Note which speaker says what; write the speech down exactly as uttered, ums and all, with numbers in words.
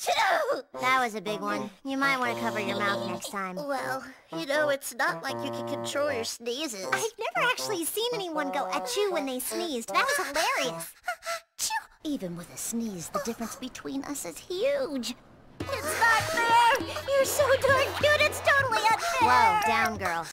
Speaker 1: That was a big one. You might want to cover your mouth next time.
Speaker 2: Well, you know, it's not like you can control your sneezes.
Speaker 1: I've never actually seen anyone go achoo when they sneezed. That was hilarious. Even with a sneeze, the difference between us is huge.
Speaker 2: It's not fair! You're so darn cute, it's totally unfair!
Speaker 1: Whoa, down, girl.